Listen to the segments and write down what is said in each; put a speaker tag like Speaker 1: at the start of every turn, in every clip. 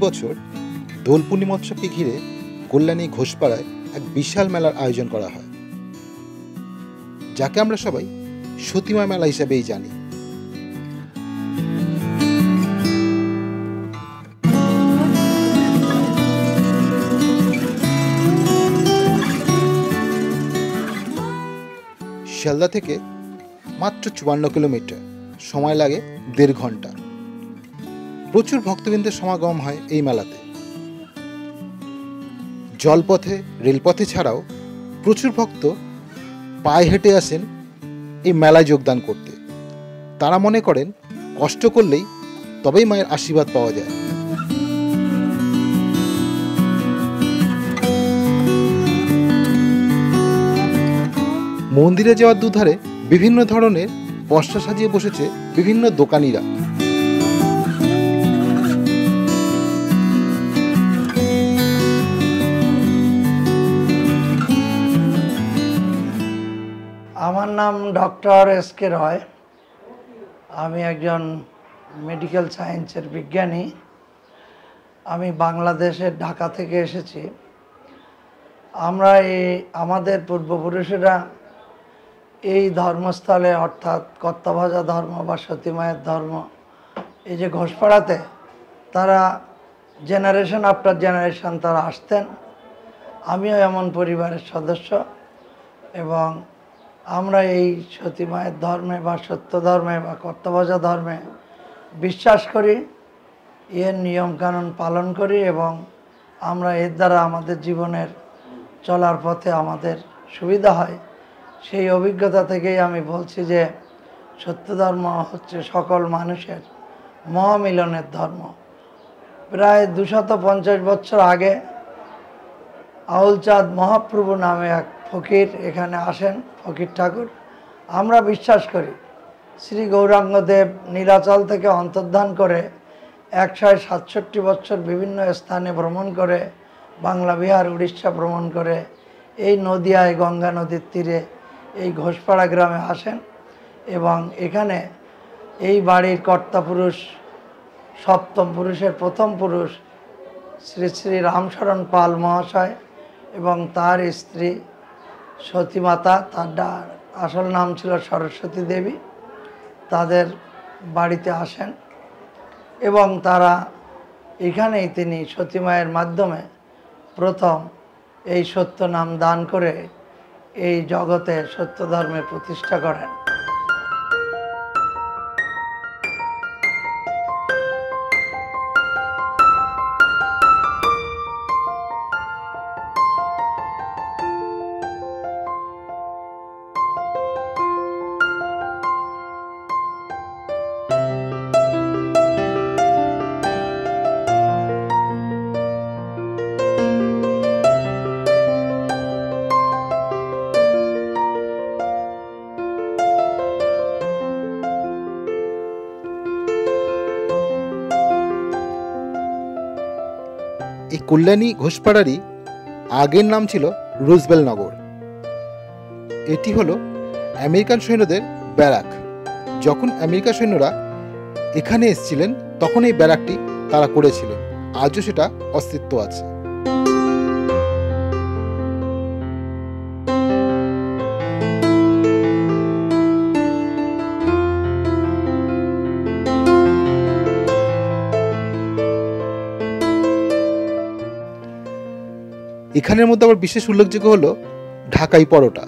Speaker 1: বছর দোল পূর্ণিমা উৎসবকে ঘিরে কল্যাণী ঘোষপাড়ায় এক বিশাল মেলার আয়োজন করা হয়, যাকে আমরা সবাই সতী মা মেলা হিসেবেই জানি। শিয়ালদা থেকে মাত্র 54 কিলোমিটার, সময় লাগে 1.5 ঘন্টা। প্রচুর ভক্তবৃন্দের সমাগম হয় এই মেলাতে। জলপথে, রেলপথে ছাড়াও প্রচুর ভক্ত পায়ে হেঁটে আসেন এই মেলায় যোগদান করতে। তারা মনে করেন কষ্ট করলেই তবেই মায়ের আশীর্বাদ পাওয়া যায়। মন্দিরে যাওয়ার দুধারে বিভিন্ন ধরনের পসরা সাজিয়ে বসেছে বিভিন্ন দোকানিরা।
Speaker 2: আমার নাম ডক্টর এস.কে. রয়। আমি একজন মেডিকেল সায়েন্সের বিজ্ঞানী। আমি বাংলাদেশের ঢাকা থেকে এসেছি। আমরা আমাদের পূর্বপুরুষেরা এই ধর্মস্থলে, অর্থাৎ কর্তাভাজা ধর্ম বা সতী মায়ের ধর্ম, এই যে ঘোষপাড়াতে তারা জেনারেশন আফটার জেনারেশন তারা আসতেন। আমিও এমন পরিবারের সদস্য এবং আমরা এই সতী মায়ের ধর্মে বা সত্য ধর্মে বা কর্তাভাজা ধর্মে বিশ্বাস করি, এর নিয়মকানুন পালন করি এবং আমরা এর দ্বারা আমাদের জীবনের চলার পথে আমাদের সুবিধা হয়। সেই অভিজ্ঞতা থেকেই আমি বলছি যে সত্য ধর্ম হচ্ছে সকল মানুষের মহামিলনের ধর্ম। প্রায় 250 বছর আগে আউলচাঁদ মহাপ্রভু নামে এক ফকির এখানে আসেন, ফকির ঠাকুর। আমরা বিশ্বাস করি শ্রী গৌরাঙ্গদেব নীলাচল থেকে অন্তর্ধান করে 167 বছর বিভিন্ন স্থানে ভ্রমণ করে, বাংলা, বিহার, উড়িষ্যা ভ্রমণ করে এই নদিয়ায় গঙ্গা নদীর তীরে এই ঘোষপাড়া গ্রামে আসেন এবং এখানে এই বাড়ির কর্তাপুরুষ, সপ্তম পুরুষের প্রথম পুরুষ শ্রী শ্রী রামশরণ পাল মহাশয় এবং তার স্ত্রী সতী মাতা, তার আসল নাম ছিল সরস্বতী দেবী, তাদের বাড়িতে আসেন এবং তারা এখানেই তিনি সতী মায়ের মাধ্যমে প্রথম এই সত্য নাম দান করে এই জগতে সত্য ধর্মের প্রতিষ্ঠা করেন।
Speaker 1: এই কল্যাণী ঘোষপাড়ারই আগের নাম ছিল রুজবেল নগর। এটি হলো আমেরিকান সৈন্যদের ব্যারাক। যখন আমেরিকা সৈন্যরা এখানে এসেছিলেন তখন এই ব্যারাকটি তারা করেছিলেন। আজও সেটা অস্তিত্ব আছে। এখানের মধ্যে আবার বিশেষ উল্লেখযোগ্য হলো ঢাকাই পরোটা।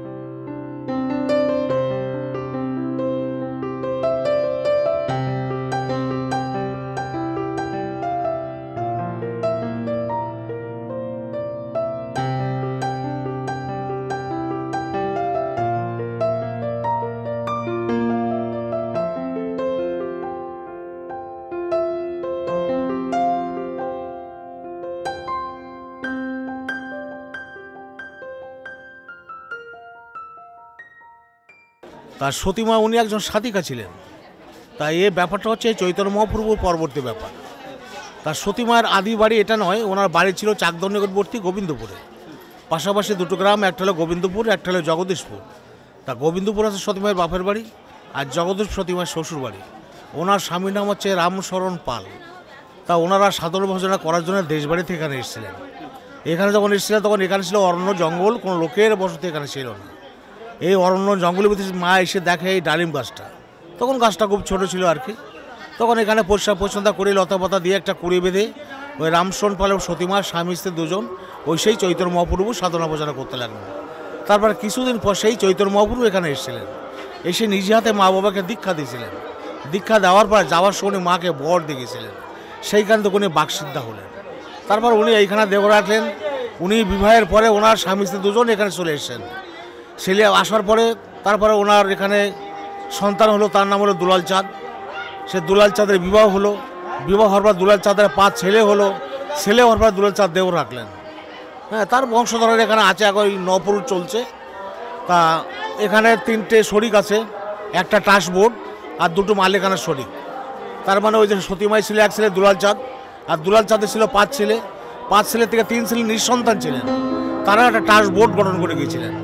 Speaker 3: তার সতীমা উনি একজন সাধিকা ছিলেন। তাই এই ব্যাপারটা হচ্ছে চৈতন্য মহাপ্রভুর পরবর্তী ব্যাপার। তার সতীমায়ের আদি বাড়ি এটা নয়, ওনার বাড়ি ছিল চাকদহ নিকটবর্তী গোবিন্দপুরে। পাশাপাশি দুটো গ্রাম, একটা হলো গোবিন্দপুর, একটা হলো জগদীশপুর। তা গোবিন্দপুর আছে সতীমায়ের বাপের বাড়ি, আর জগদীশ সতীমায়ের শ্বশুর বাড়ি। ওনার স্বামীর নাম হচ্ছে রামশরণ পাল। তা ওনারা সাধন ভোজনা করার জন্য দেশবাড়ি থেকে এখানে এসেছিলেন। এখানে যখন এসেছিলেন তখন এখানে ছিল অরণ্য জঙ্গল, কোনো লোকের বসতি এখানে ছিল না। এই অরণ্য জঙ্গলের ভিতরে মা এসে দেখে এই ডালিম গাছটা, তখন গাছটা খুব ছোটো ছিল আর কি। তখন এখানে পরিষ্কার পরিচ্ছন্নতা করে লতা পাতা দিয়ে একটা কুড়ি বেঁধে ওই রামশরণ পাল এবং সতী মা স্বামী স্ত্রী দুজন ওই সেই চৈতন্য মহাপ্রভু সাধনা ভোজনা করতে লাগলেন। তারপর কিছুদিন পর সেই চৈতন্য মহাপ্রভু এখানে এসেছিলেন, এসে নিজে হাতে মা বাবাকে দীক্ষা দিয়েছিলেন। দীক্ষা দেওয়ার পর যাওয়ার সময় মাকে বর দেখেছিলেন, সেইখান থেকে উনি বাকসিদ্ধা হলেন। তারপর উনি এইখানে দেব রাখলেন। উনি বিবাহের পরে ওনার স্বামী স্ত্রী দুজন এখানে চলে এসেছেন। ছেলে আসার পরে তারপরে ওনার এখানে সন্তান হলো, তার নাম হলো দুলালচাঁদ। সে দুলালচাঁদের বিবাহ হলো, বিবাহ হওয়ার পর দুলালচাঁদের 5 ছেলে হলো, ছেলে হওয়ার পর দুলালচাঁদ দেব রাখলেন। হ্যাঁ, তার বংশধরের এখানে আছে, এখন ওই নপুরুষ চলছে। তা এখানে 3টে শরিক আছে, একটা টাসবোর্ড আর 2টো মালিকানার শরিক। তার মানে ওই যে সতীমাই ছিল 1 ছেলে দুলালচাঁদ, আর দুলালচাঁদের ছিল 5 ছেলে। 5 ছেলে থেকে 3 ছেলে নিঃসন্তান ছিলেন, তারা একটা টাসবোর্ড গঠন করে গিয়েছিলেন।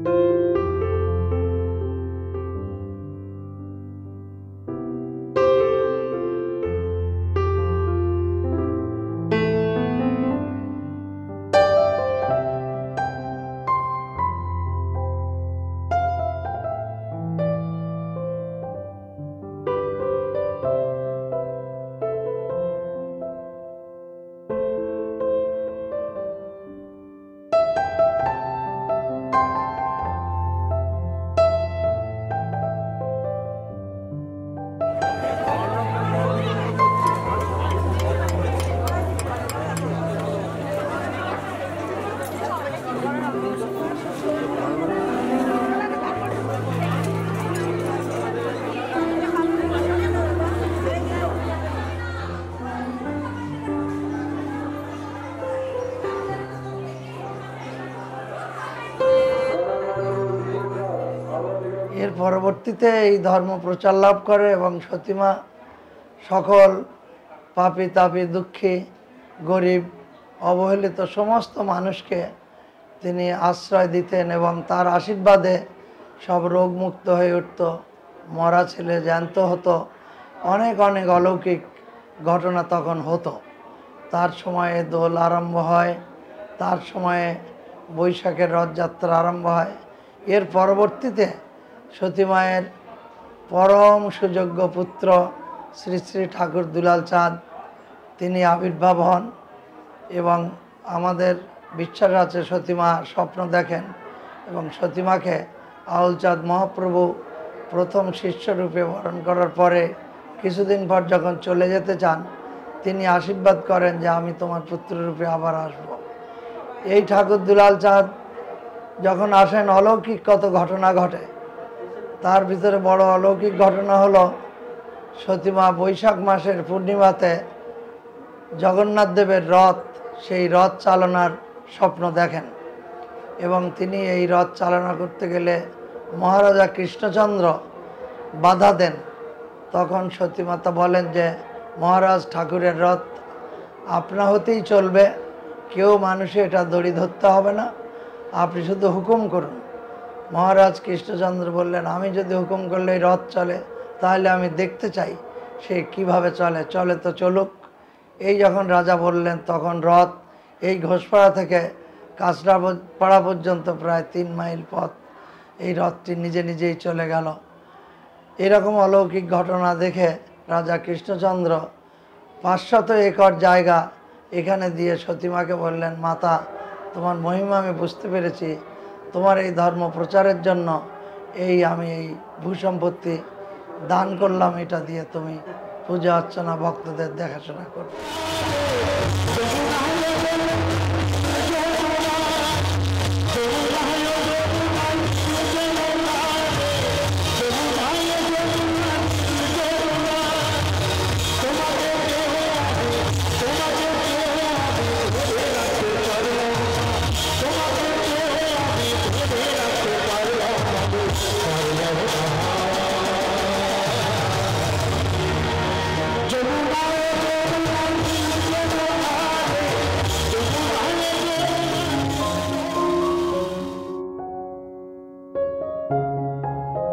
Speaker 2: এর পরবর্তীতে এই ধর্ম প্রচার লাভ করে এবং সতীমা সকল পাপী তাপী দুঃখী গরিব অবহেলিত সমস্ত মানুষকে তিনি আশ্রয় দিতেন এবং তার আশীর্বাদে সব রোগমুক্ত হয়ে উঠত, মরা ছেলে জ্যান্ত হতো, অনেক অনেক অলৌকিক ঘটনা তখন হতো। তার সময়ে দোল আরম্ভ হয়, তার সময়ে বৈশাখের রথযাত্রা আরম্ভ হয়। এর পরবর্তীতে সতী মায়ের পরম সুযোগ্য পুত্র শ্রী শ্রী ঠাকুর দুলালচাঁদ তিনি আবির্ভাব হন এবং আমাদের বিশ্বাস আছে সতীমা স্বপ্ন দেখেন এবং সতীমাকে আউলচাঁদ মহাপ্রভু প্রথম শিষ্যরূপে বরণ করার পরে কিছুদিন পর যখন চলে যেতে চান, তিনি আশীর্বাদ করেন যে আমি তোমার পুত্ররূপে আবার আসব। এই ঠাকুর দুলালচাঁদ যখন আসেন অলৌকিক কত ঘটনা ঘটে। তার ভিতরে বড় অলৌকিক ঘটনা হলো সতীমা বৈশাখ মাসের পূর্ণিমাতে জগন্নাথ দেবের রথ, সেই রথ চালনার স্বপ্ন দেখেন এবং তিনি এই রথ চালনা করতে গেলে মহারাজা কৃষ্ণচন্দ্র বাধা দেন। তখন সতীমাতা বলেন যে মহারাজ, ঠাকুরের রথ আপনা হতেই চলবে, কেউ মানুষে এটা দড়ি ধরতে হবে না, আপনি শুধু হুকুম করুন। মহারাজ কৃষ্ণচন্দ্র বললেন, আমি যদি হুকুম করলে এই রথ চলে তাহলে আমি দেখতে চাই সে কিভাবে চলে, চলে তো চলুক। এই যখন রাজা বললেন তখন রথ এই ঘোষপাড়া থেকে কাঁচরাপাড়া পর্যন্ত প্রায় 3 মাইল পথ এই রথটি নিজে নিজেই চলে গেল। এরকম অলৌকিক ঘটনা দেখে রাজা কৃষ্ণচন্দ্র 500 একর জায়গা এখানে দিয়ে সতীমাকে বললেন, মাতা, তোমার মহিমা আমি বুঝতে পেরেছি, তোমার এই ধর্ম প্রচারের জন্য আমি এই ভূসম্পত্তি দান করলাম, এটা দিয়ে তুমি পূজা অর্চনা ভক্তদের দেখাশোনা করো।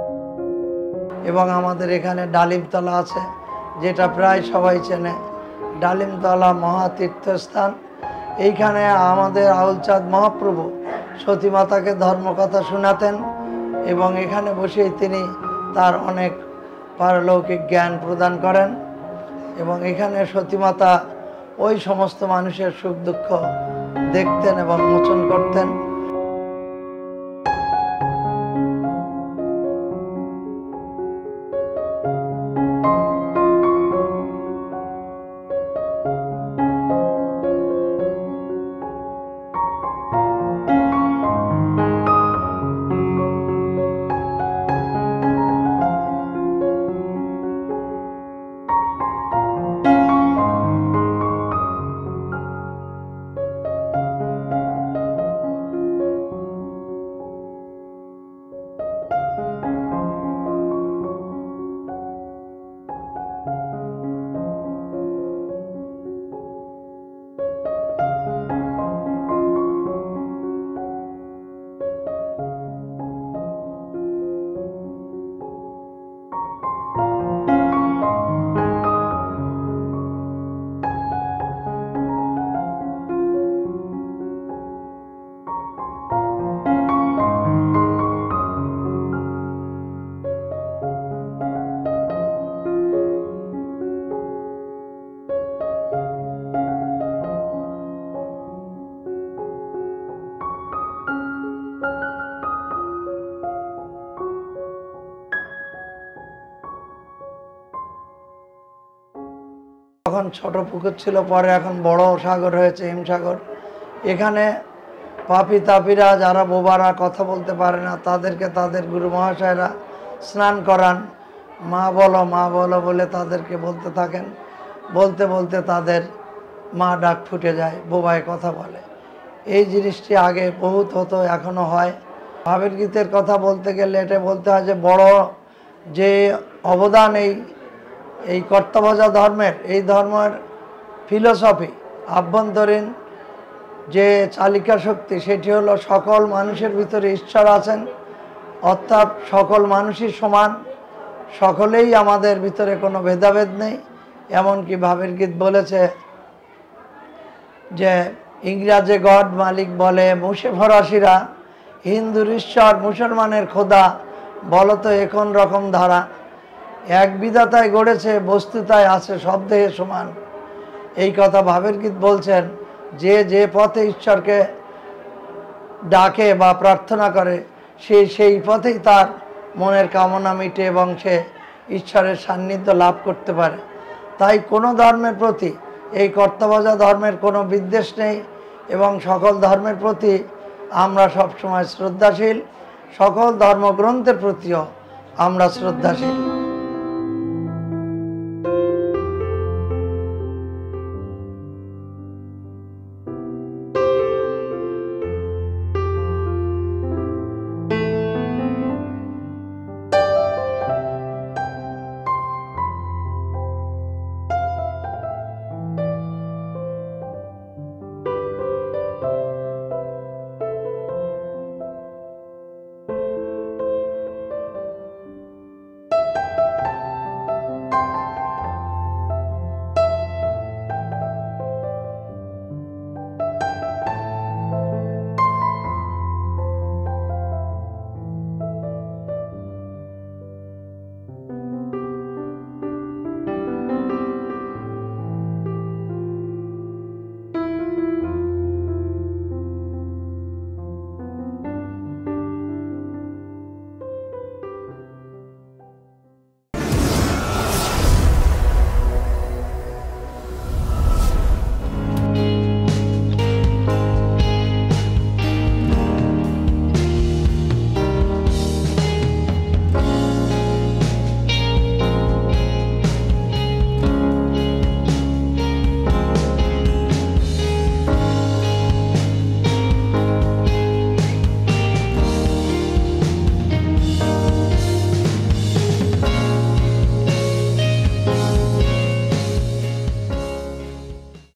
Speaker 2: এবং আমাদের এখানে ডালিমতলা আছে, যেটা প্রায় সবাই চেনে। ডালিমতলা মহাতীর্থস্থান। এইখানে আমাদের আউলচাঁদ মহাপ্রভু সতী মাতাকে ধর্মকথা শোনাতেন এবং এখানে বসেই তিনি তার অনেক পারলৌকিক জ্ঞান প্রদান করেন এবং এখানে সতী মাতা ওই সমস্ত মানুষের সুখ দুঃখ দেখতেন এবং মোচন করতেন। তখন ছোট পুকুর ছিল, পরে এখন বড় সাগর হয়েছে, হিমসাগর। এখানে পাপি তাপিরা যারা বোবারা কথা বলতে পারে না তাদেরকে তাদের গুরু মহাশয়রা স্নান করান, মা বলো বলে তাদেরকে বলতে থাকেন। বলতে বলতে তাদের মা ডাক ফুটে যায়, বোবায় কথা বলে। এই জিনিসটি আগে বহুত হতো, এখনও হয়। ভাবের গীতের কথা বলতে গেলে এটা বলতে হয় যে বড় যে অবদান এই কর্তভজা ধর্মের, এই ধর্মের ফিলোসফি, আভ্যন্তরীণ যে চালিকা শক্তি, সেটি হলো সকল মানুষের ভিতরে ঈশ্বর আছেন, অর্থাৎ সকল মানুষই সমান, সকলেই আমাদের ভিতরে কোনো ভেদাভেদ নেই। এমনকি ভাবের গীত বলেছে যে ইংরাজে গড মালিক বলে মুসে ফরাসিরা, হিন্দুর ঈশ্বর মুসলমানের খোদা, বলতো এখন রকম ধারা, এক বিধাতায় গড়েছে বস্তুতায় আছে সব দেহে সমান। এই কথা ভাবের গীত বলছেন। যে যে পথে ঈশ্বরকে ডাকে বা প্রার্থনা করে সেই পথেই তার মনের কামনা মিটে এবং সে ঈশ্বরের সান্নিধ্য লাভ করতে পারে। তাই কোনো ধর্মের প্রতি, এই কর্তভজা ধর্মের কোনো বিদ্বেষ নেই এবং সকল ধর্মের প্রতি আমরা সবসময় শ্রদ্ধাশীল, সকল ধর্মগ্রন্থের প্রতিও আমরা শ্রদ্ধাশীল।